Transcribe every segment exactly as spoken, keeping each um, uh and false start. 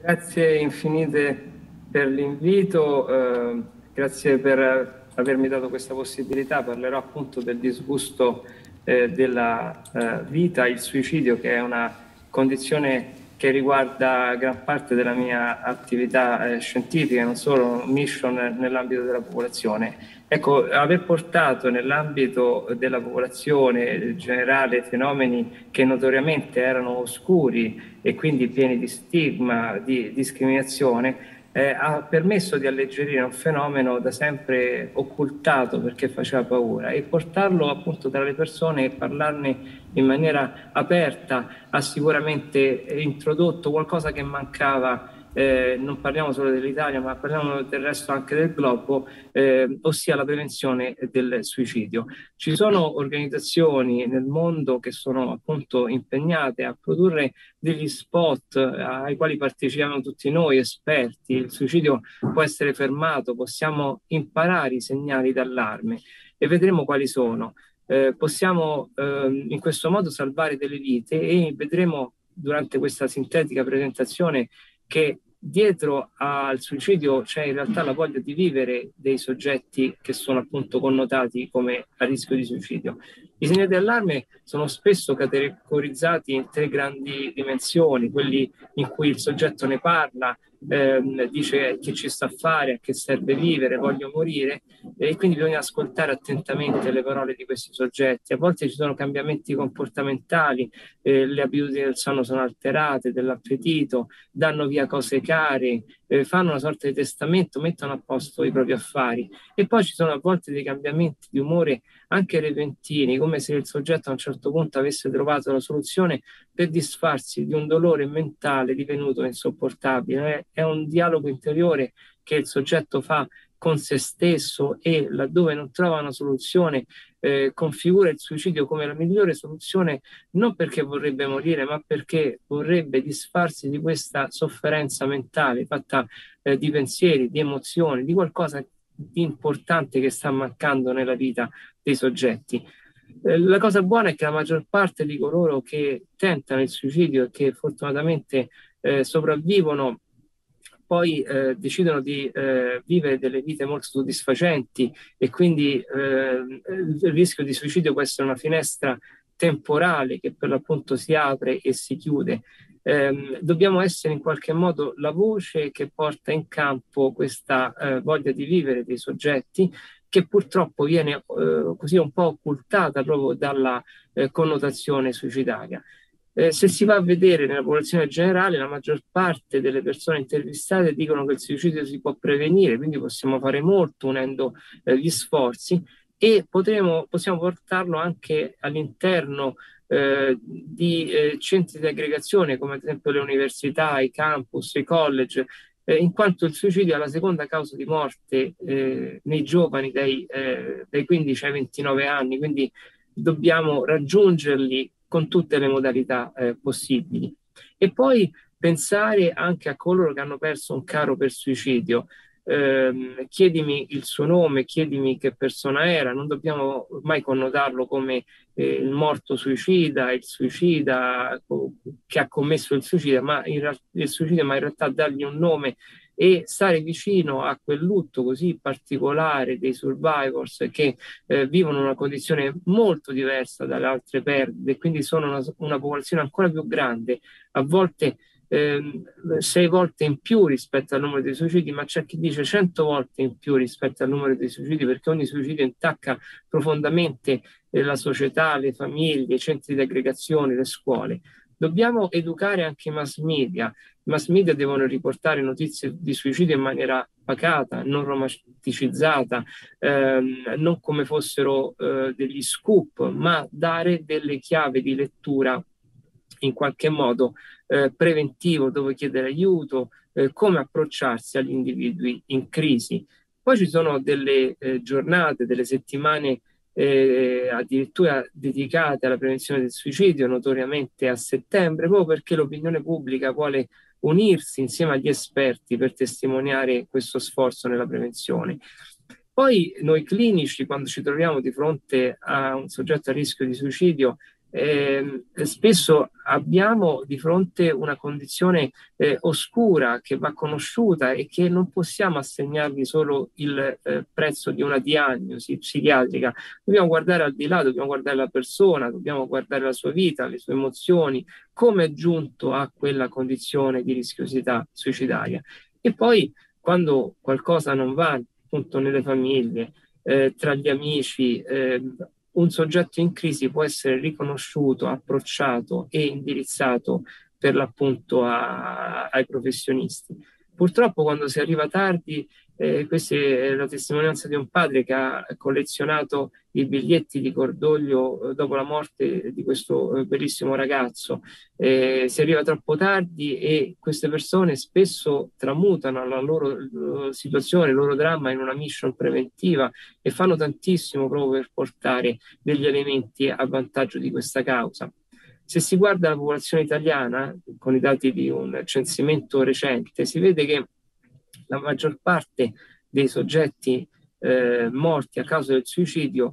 Grazie infinite per l'invito, eh, grazie per avermi dato questa possibilità. Parlerò appunto del disgusto eh, della eh, vita, il suicidio, che è una condizione che riguarda gran parte della mia attività eh, scientifica, non solo mission nell'ambito della popolazione. Ecco, aver portato nell'ambito della popolazione generale fenomeni che notoriamente erano oscuri e quindi pieni di stigma, di discriminazione, eh, ha permesso di alleggerire un fenomeno da sempre occultato perché faceva paura, e portarlo appunto tra le persone e parlarne in maniera aperta ha sicuramente introdotto qualcosa che mancava. Eh, non parliamo solo dell'Italia, ma parliamo del resto anche del globo, eh, ossia la prevenzione del suicidio. Ci sono organizzazioni nel mondo che sono appunto impegnate a produrre degli spot ai quali partecipiamo tutti noi esperti. Il suicidio può essere fermato, possiamo imparare i segnali d'allarme e vedremo quali sono. Eh, possiamo eh, in questo modo salvare delle vite, e vedremo durante questa sintetica presentazione che dietro al suicidio c'è in realtà la voglia di vivere dei soggetti che sono appunto connotati come a rischio di suicidio. I segnali di allarme sono spesso categorizzati in tre grandi dimensioni: quelli in cui il soggetto ne parla, ehm, dice che ci sta a fare, a che serve vivere, voglio morire, e quindi bisogna ascoltare attentamente le parole di questi soggetti. A volte ci sono cambiamenti comportamentali, eh, le abitudini del sonno sono alterate, dell'appetito, danno via cose care, eh, fanno una sorta di testamento, mettono a posto i propri affari. E poi ci sono a volte dei cambiamenti di umore anche repentini, come se il soggetto a un certo punto avesse trovato la soluzione per disfarsi di un dolore mentale divenuto insopportabile. È un dialogo interiore che il soggetto fa con se stesso, e laddove non trova una soluzione eh, configura il suicidio come la migliore soluzione, non perché vorrebbe morire, ma perché vorrebbe disfarsi di questa sofferenza mentale fatta eh, di pensieri, di emozioni, di qualcosa di importante che sta mancando nella vita dei soggetti. Eh, la cosa buona è che la maggior parte di coloro che tentano il suicidio e che fortunatamente eh, sopravvivono poi eh, decidono di eh, vivere delle vite molto soddisfacenti, e quindi eh, il rischio di suicidio può essere una finestra temporale che per l'appunto si apre e si chiude. Eh, dobbiamo essere in qualche modo la voce che porta in campo questa eh, voglia di vivere dei soggetti, che purtroppo viene eh, così un po' occultata proprio dalla eh, connotazione suicidaria. Eh, se si va a vedere nella popolazione generale, la maggior parte delle persone intervistate dicono che il suicidio si può prevenire, quindi possiamo fare molto unendo eh, gli sforzi, e potremo, possiamo portarlo anche all'interno eh, di eh, centri di aggregazione come ad esempio le università, i campus, i college, eh, in quanto il suicidio è la seconda causa di morte eh, nei giovani dai, eh, dai quindici ai ventinove anni, quindi dobbiamo raggiungerli con tutte le modalità eh, possibili. E poi pensare anche a coloro che hanno perso un caro per suicidio. Eh, chiedimi il suo nome, chiedimi che persona era, non dobbiamo mai connotarlo come eh, il morto suicida, il suicida che ha commesso il suicidio, ma in, il suicidio, ma in realtà dargli un nome e stare vicino a quel lutto così particolare dei survivors che eh, vivono una condizione molto diversa dalle altre perdite, quindi sono una, una popolazione ancora più grande, a volte eh, sei volte in più rispetto al numero dei suicidi, ma c'è chi dice cento volte in più rispetto al numero dei suicidi, perché ogni suicidio intacca profondamente eh, la società, le famiglie, i centri di aggregazione, le scuole. Dobbiamo educare anche i mass media. I mass media devono riportare notizie di suicidio in maniera pacata, non romanticizzata, ehm, non come fossero eh, degli scoop, ma dare delle chiavi di lettura in qualche modo eh, preventivo, dove chiedere aiuto, eh, come approcciarsi agli individui in crisi. Poi ci sono delle eh, giornate, delle settimane eh, addirittura dedicate alla prevenzione del suicidio, notoriamente a settembre, proprio perché l'opinione pubblica vuole unirsi insieme agli esperti per testimoniare questo sforzo nella prevenzione. Poi noi clinici, quando ci troviamo di fronte a un soggetto a rischio di suicidio, Eh, spesso abbiamo di fronte una condizione eh, oscura che va conosciuta e che non possiamo assegnargli solo il eh, prezzo di una diagnosi psichiatrica. Dobbiamo guardare al di là, dobbiamo guardare la persona, dobbiamo guardare la sua vita, le sue emozioni, come è giunto a quella condizione di rischiosità suicidaria. E poi quando qualcosa non va appunto nelle famiglie, eh, tra gli amici, eh, un soggetto in crisi può essere riconosciuto, approcciato e indirizzato per l'appunto a, ai professionisti. Purtroppo quando si arriva tardi, eh, questa è la testimonianza di un padre che ha collezionato i biglietti di cordoglio eh, dopo la morte di questo eh, bellissimo ragazzo. Eh, si arriva troppo tardi e queste persone spesso tramutano la loro, loro situazione, il loro dramma in una mission preventiva e fanno tantissimo proprio per portare degli elementi a vantaggio di questa causa. Se si guarda la popolazione italiana, con i dati di un censimento recente, si vede che la maggior parte dei soggetti eh, morti a causa del suicidio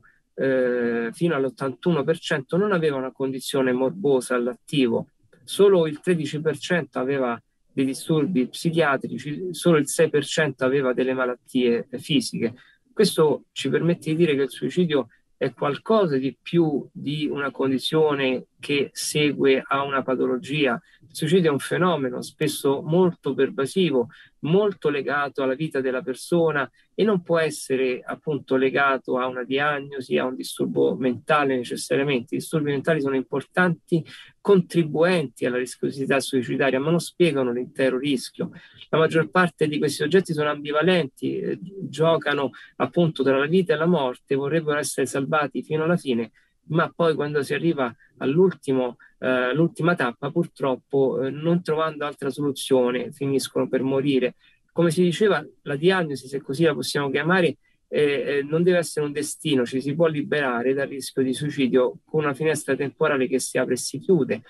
eh, fino all'ottantuno per cento non aveva una condizione morbosa all'attivo, solo il tredici per cento aveva dei disturbi psichiatrici, solo il sei per cento aveva delle malattie fisiche. Questo ci permette di dire che il suicidio è qualcosa di più di una condizione che segue a una patologia. Il suicidio è un fenomeno spesso molto pervasivo, molto legato alla vita della persona e non può essere appunto legato a una diagnosi, a un disturbo mentale necessariamente. I disturbi mentali sono importanti contribuenti alla rischiosità suicidaria, ma non spiegano l'intero rischio. La maggior parte di questi soggetti sono ambivalenti, eh, giocano appunto tra la vita e la morte, vorrebbero essere salvati fino alla fine, ma poi quando si arriva all'ultimo, eh, all'ultima tappa, purtroppo eh, non trovando altra soluzione, finiscono per morire. Come si diceva, la diagnosi, se così la possiamo chiamare, eh, eh, non deve essere un destino, ci si può liberare dal rischio di suicidio con una finestra temporale che si apre e si chiude.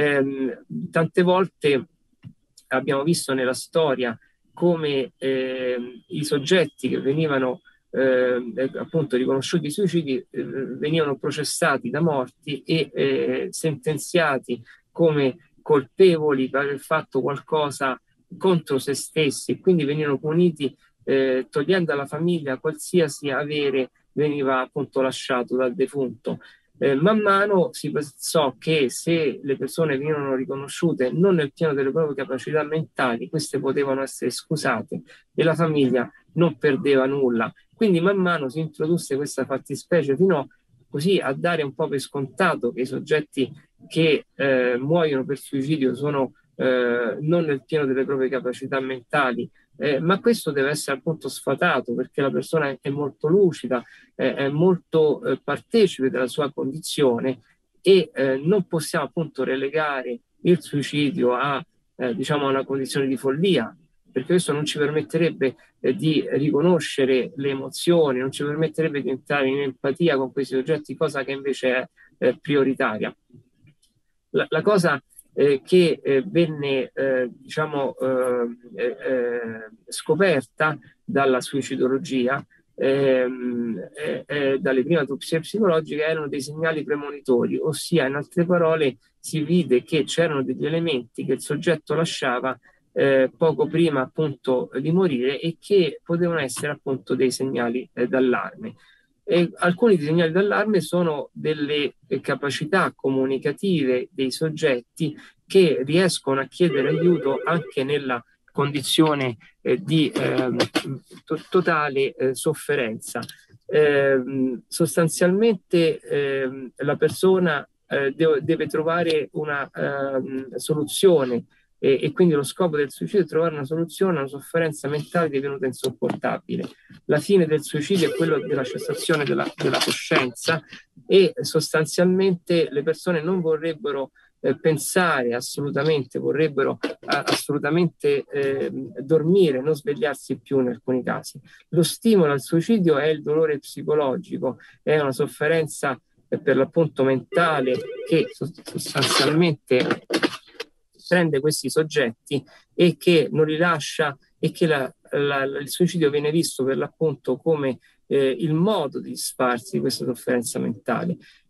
Eh, tante volte abbiamo visto nella storia come eh, i soggetti che venivano eh, appunto riconosciuti suicidi eh, venivano processati da morti e eh, sentenziati come colpevoli per aver fatto qualcosa contro se stessi e quindi venivano puniti eh, togliendo alla famiglia qualsiasi avere veniva appunto lasciato dal defunto. Eh, man mano si pensò che se le persone venivano riconosciute non nel pieno delle proprie capacità mentali, queste potevano essere scusate e la famiglia non perdeva nulla. Quindi man mano si introdusse questa fattispecie fino così a dare un po' per scontato che i soggetti che eh, muoiono per suicidio sono eh, non nel pieno delle proprie capacità mentali, eh, ma questo deve essere appunto sfatato perché la persona è molto lucida, eh, è molto eh, partecipe della sua condizione e eh, non possiamo appunto relegare il suicidio a eh, diciamo a una condizione di follia, perché questo non ci permetterebbe eh, di riconoscere le emozioni, non ci permetterebbe di entrare in empatia con questi soggetti, cosa che invece è eh, prioritaria. La, la cosa eh, che eh, venne eh, diciamo eh, eh, scoperta dalla suicidologia ehm, eh, eh, dalle prime autopsie psicologiche erano dei segnali premonitori, ossia in altre parole si vide che c'erano degli elementi che il soggetto lasciava eh, poco prima appunto di morire e che potevano essere appunto dei segnali eh, d'allarme. E alcuni segnali d'allarme sono delle capacità comunicative dei soggetti che riescono a chiedere aiuto anche nella condizione eh, di eh, to- totale eh, sofferenza. Eh, sostanzialmente eh, la persona eh, deve, deve trovare una eh, soluzione e, e quindi lo scopo del suicidio è trovare una soluzione a una sofferenza mentale divenuta insopportabile. La fine del suicidio è quello della cessazione della, della coscienza e sostanzialmente le persone non vorrebbero eh, pensare assolutamente, vorrebbero eh, assolutamente eh, dormire, non svegliarsi più in alcuni casi. Lo stimolo al suicidio è il dolore psicologico, è una sofferenza eh, per l'appunto mentale che sostanzialmente prende questi soggetti e che non li lascia e che la, la, il suicidio viene visto per l'appunto come eh, il modo di disfarsi di questa sofferenza mentale.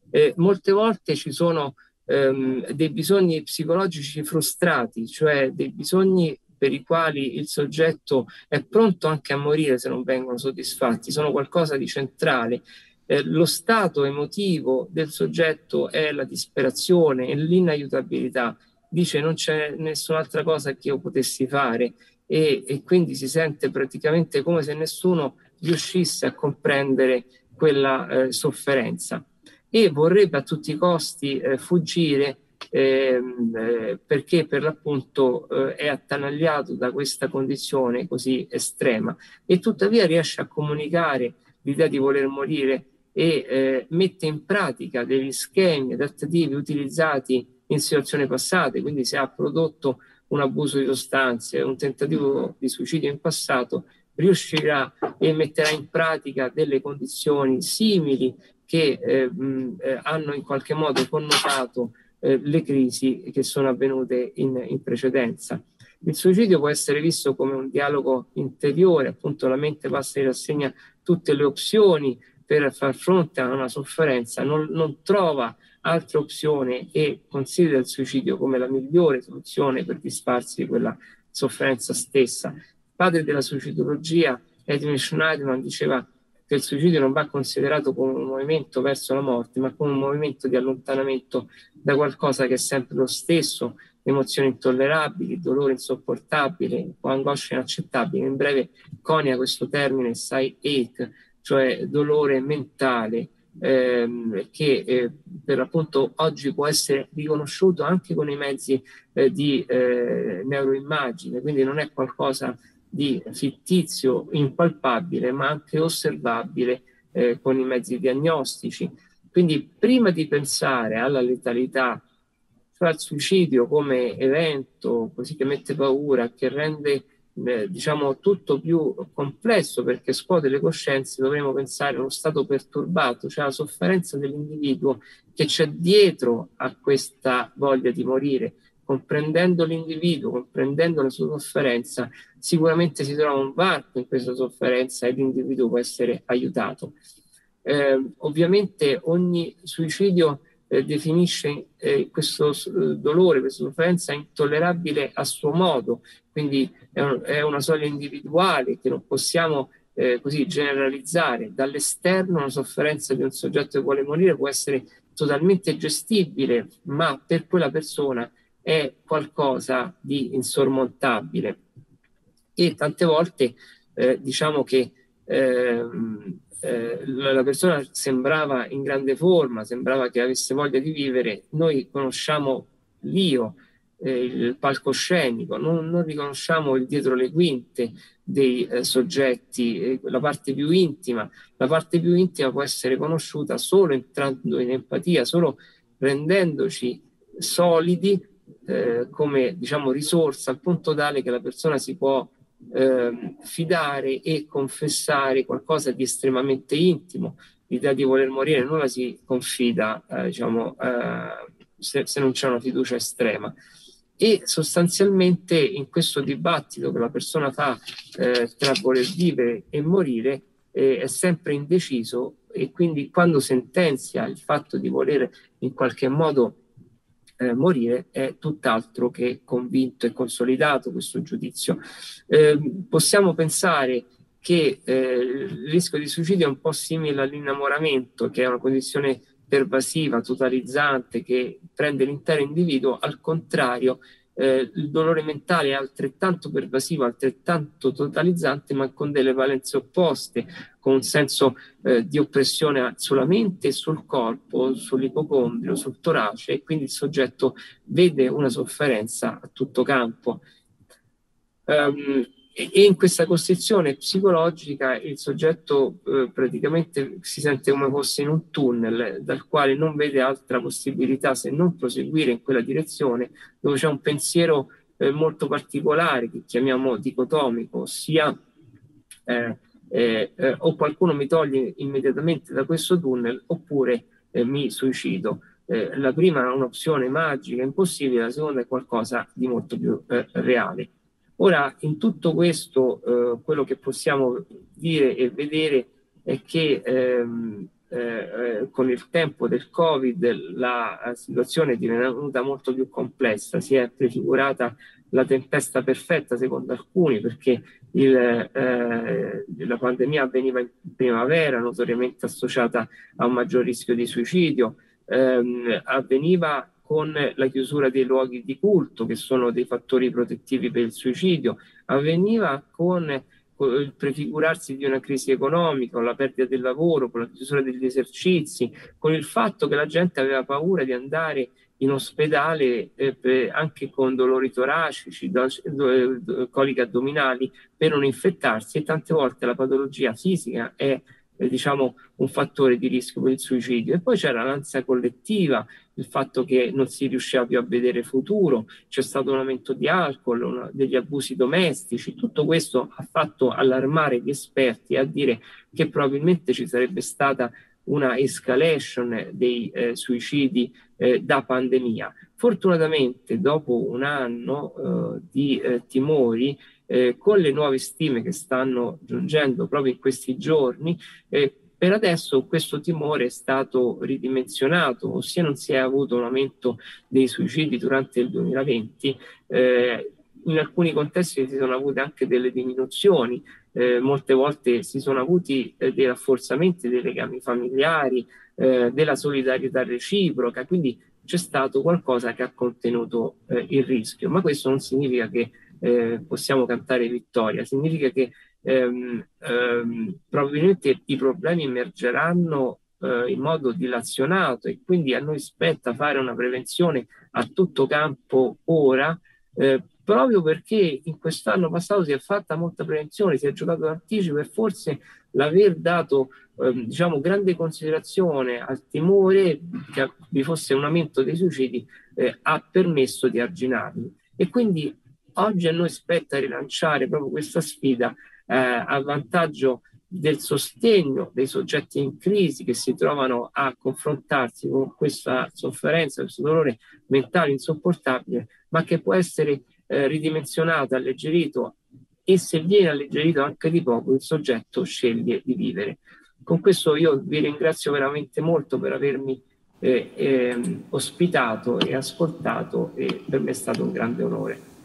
Eh, molte volte ci sono ehm, dei bisogni psicologici frustrati, cioè dei bisogni per i quali il soggetto è pronto anche a morire se non vengono soddisfatti, sono qualcosa di centrale. Eh, lo stato emotivo del soggetto è la disperazione e l'inaiutabilità. Dice non c'è nessun'altra cosa che io potessi fare e, e quindi si sente praticamente come se nessuno riuscisse a comprendere quella eh, sofferenza e vorrebbe a tutti i costi eh, fuggire ehm, eh, perché per l'appunto eh, è attanagliato da questa condizione così estrema e tuttavia riesce a comunicare l'idea di voler morire e eh, mette in pratica degli schemi adattativi utilizzati in situazioni passate, quindi se ha prodotto un abuso di sostanze, un tentativo di suicidio in passato, riuscirà e metterà in pratica delle condizioni simili che eh, mh, eh, hanno in qualche modo connotato eh, le crisi che sono avvenute in, in precedenza. Il suicidio può essere visto come un dialogo interiore, appunto la mente passa in rassegna tutte le opzioni per far fronte a una sofferenza, non, non trova altre opzioni e considera il suicidio come la migliore soluzione per disfarsi di quella sofferenza stessa. Il padre della suicidologia, Edwin Schneiderman, diceva che il suicidio non va considerato come un movimento verso la morte, ma come un movimento di allontanamento da qualcosa che è sempre lo stesso, emozioni intollerabili, dolore insopportabile o angoscia inaccettabile. In breve conia questo termine psyche, cioè dolore mentale, ehm, che eh, per l'appunto oggi può essere riconosciuto anche con i mezzi eh, di eh, neuroimmagine, quindi non è qualcosa di fittizio, impalpabile, ma anche osservabile eh, con i mezzi diagnostici. Quindi prima di pensare alla letalità, cioè al suicidio come evento così che mette paura, che rende eh, diciamo tutto più complesso perché scuote le coscienze, dovremmo pensare allo stato perturbato, cioè alla sofferenza dell'individuo che c'è dietro a questa voglia di morire. Comprendendo l'individuo, comprendendo la sua sofferenza, sicuramente si trova un varco in questa sofferenza e l'individuo può essere aiutato. Eh, ovviamente ogni suicidio eh, definisce eh, questo eh, dolore, questa sofferenza intollerabile a suo modo, quindi è, un, è una soglia individuale che non possiamo eh, così generalizzare. Dall'esterno la sofferenza di un soggetto che vuole morire può essere totalmente gestibile, ma per quella persona è qualcosa di insormontabile. E tante volte eh, diciamo che eh, eh, la persona sembrava in grande forma, sembrava che avesse voglia di vivere. Noi conosciamo l'io, eh, il palcoscenico, non, non riconosciamo il dietro le quinte dei eh, soggetti, eh, la parte più intima. La parte più intima può essere conosciuta solo entrando in empatia, solo rendendoci solidi eh, come diciamo risorsa al punto tale che la persona si può eh, fidare e confessare qualcosa di estremamente intimo. L'idea di voler morire non la si confida eh, diciamo eh, se, se non c'è una fiducia estrema. E sostanzialmente in questo dibattito che la persona fa eh, tra voler vivere e morire eh, è sempre indeciso e quindi quando sentenzia il fatto di voler in qualche modo eh, morire è tutt'altro che convinto e consolidato questo giudizio. Eh, possiamo pensare che eh, il rischio di suicidio è un po' simile all'innamoramento, che è una condizione pervasiva, totalizzante, che prende l'intero individuo. Al contrario, eh, il dolore mentale è altrettanto pervasivo, altrettanto totalizzante, ma con delle valenze opposte, con un senso eh, di oppressione sulla mente e sul corpo, sull'ipocondrio, sul torace, e quindi il soggetto vede una sofferenza a tutto campo. Um, e in questa costrizione psicologica il soggetto eh, praticamente si sente come fosse in un tunnel dal quale non vede altra possibilità se non proseguire in quella direzione, dove c'è un pensiero eh, molto particolare che chiamiamo dicotomico, ossia eh, eh, eh, o qualcuno mi toglie immediatamente da questo tunnel oppure eh, mi suicido. Eh, la prima è un'opzione magica, impossibile, la seconda è qualcosa di molto più eh, reale. Ora, in tutto questo, eh, quello che possiamo dire e vedere è che ehm, eh, con il tempo del Covid la situazione è divenuta molto più complessa, si è prefigurata la tempesta perfetta secondo alcuni, perché il, eh, la pandemia avveniva in primavera, notoriamente associata a un maggior rischio di suicidio, ehm, avveniva con la chiusura dei luoghi di culto, che sono dei fattori protettivi per il suicidio, avveniva con il prefigurarsi di una crisi economica, con la perdita del lavoro, con la chiusura degli esercizi, con il fatto che la gente aveva paura di andare in ospedale eh, per, anche con dolori toracici, do, do, do, coliche addominali, per non infettarsi, e tante volte la patologia fisica è eh, diciamo un fattore di rischio per il suicidio. E poi c'era l'ansia collettiva, il fatto che non si riusciva più a vedere futuro, c'è stato un aumento di alcol, una, degli abusi domestici. Tutto questo ha fatto allarmare gli esperti a dire che probabilmente ci sarebbe stata una escalation dei eh, suicidi eh, da pandemia. Fortunatamente, dopo un anno eh, di eh, timori, eh, con le nuove stime che stanno giungendo proprio in questi giorni, eh, per adesso questo timore è stato ridimensionato, ossia non si è avuto un aumento dei suicidi durante il duemilaventi, eh, in alcuni contesti si sono avute anche delle diminuzioni, eh, molte volte si sono avuti eh, dei rafforzamenti dei legami familiari, eh, della solidarietà reciproca, quindi c'è stato qualcosa che ha contenuto eh, il rischio, ma questo non significa che eh, possiamo cantare vittoria, significa che ehm, ehm, probabilmente i problemi emergeranno eh, in modo dilazionato, e quindi a noi spetta fare una prevenzione a tutto campo ora, eh, proprio perché in quest'anno passato si è fatta molta prevenzione, si è giocato d'anticipo, e forse l'aver dato eh, diciamo grande considerazione al timore che vi fosse un aumento dei suicidi eh, ha permesso di arginarli. E quindi oggi a noi spetta rilanciare proprio questa sfida eh, a vantaggio del sostegno dei soggetti in crisi, che si trovano a confrontarsi con questa sofferenza, questo dolore mentale insopportabile, ma che può essere eh, ridimensionato, alleggerito, e se viene alleggerito anche di poco, il soggetto sceglie di vivere. Con questo io vi ringrazio veramente molto per avermi eh, eh, ospitato e ascoltato, e per me è stato un grande onore.